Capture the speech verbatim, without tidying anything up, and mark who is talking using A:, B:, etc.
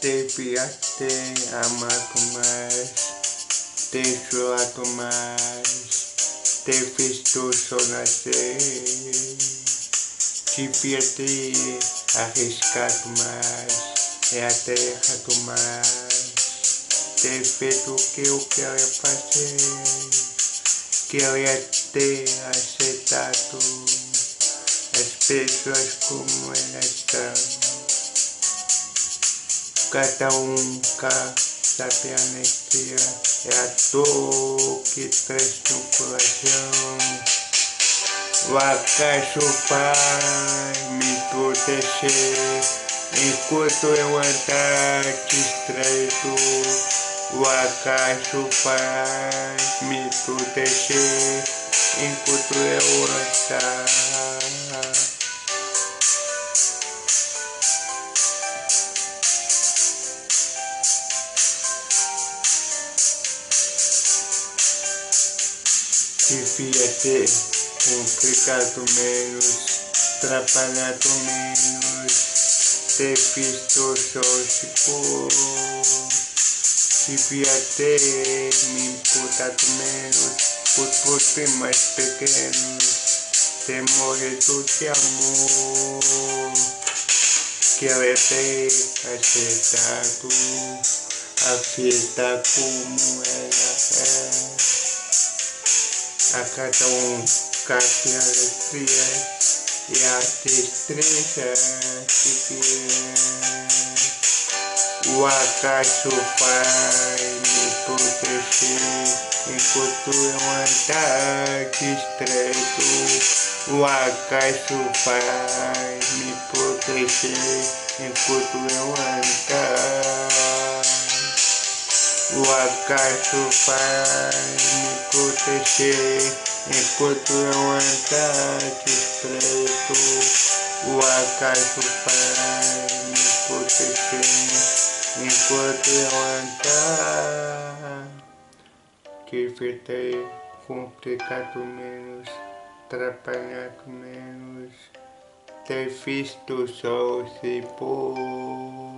A: Devia ter amado mais, ter chorado mais, ter visto o sol nascer. Devia ter arriscado mais, é até errado mais, ter feito o que eu queria fazer. Queria ter aceitado as pessoas como elas são. Cada um cá sabe a alegria, é a dor que traz no coração. O acaso vai me proteger enquanto eu andar distraído. O acaso vai me proteger enquanto eu andar. Devia ter complicado menos, trabalhado menos, ter visto o sol se pôr. Devia ter me importado menos por problemas pequenos, ter morrido de amor. Queria ter aceitado a vida como ela é. A cada um cabe a alegria e a destreza que vier. O acaso vai me proteger enquanto eu andar distraído. O acaso vai me proteger enquanto eu andar. O acaso vai me proteger enquanto eu andar distraído. O acaso vai me proteger enquanto eu andar. Devia ter complicado menos, trabalhado menos, ter visto o sol se pôr.